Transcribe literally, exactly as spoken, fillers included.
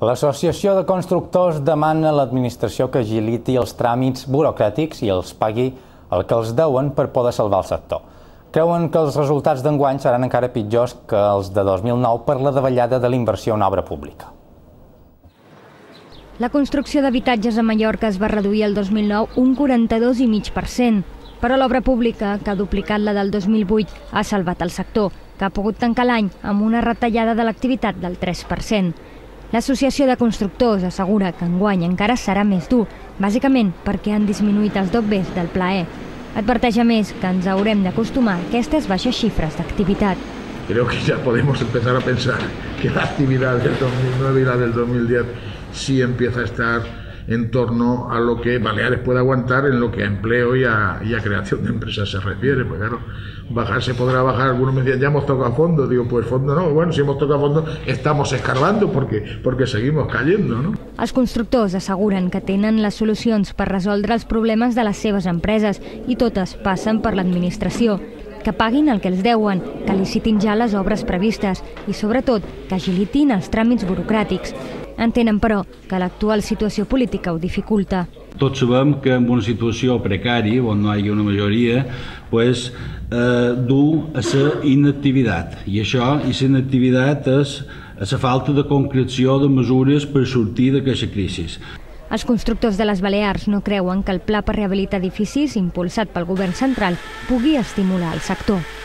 L'Associació de Constructors demana a l'administració que agiliti els tràmits burocràtics i els pagui el que els deuen per poder salvar el sector. Creuen que els resultats d'enguany seran encara pitjors que els de dos mil nou per la davallada de l'inversió en obra pública. La construcció d'habitatges a Mallorca es va reduir el dos mil nou un quaranta-dos coma cinc per cent, però l'obra pública, que ha duplicat la del dos mil vuit, ha salvat el sector, que ha pogut tancar l'any amb una retallada de l'activitat del tres per cent. L'Associació de Constructors assegura que enguany encara serà més dur, bàsicament perquè han disminuït els dobbers del plaer. Adverteix a més que ens haurem d'acostumar a aquestes baixes xifres d'activitat. Creo que ya podemos empezar a pensar que la actividad del dos mil nueve y la del dos mil diez sí empieza a estar en torno a lo que Baleares puede aguantar en lo que a empleo y a, y a creación de empresas se refiere. Pues claro, bajar se podrá bajar. Algunos me decían, ya hemos tocado fondo. Digo, pues fondo no. Bueno, si hemos tocado fondo, estamos escarbando porque, porque seguimos cayendo, ¿no? Els constructors asseguren que tenen les solucions per resoldre els problemes de les seves empreses i totes passen per l'administració. Que paguin el que els deuen, que licitin ja les obres previstes i, sobretot, que agilitin els tràmits burocràtics. Entenen, però, que l'actual situació política ho dificulta. Tots sabem que en una situació precària, on no hi ha una majoria, pues, eh, du a la inactivitat. I això, i la inactivitat és a la falta de concreció de mesures per sortir d'aquesta crisi. Els constructors de les Balears no creuen que el pla per rehabilitar edificis, impulsat pel govern central, pugui estimular el sector.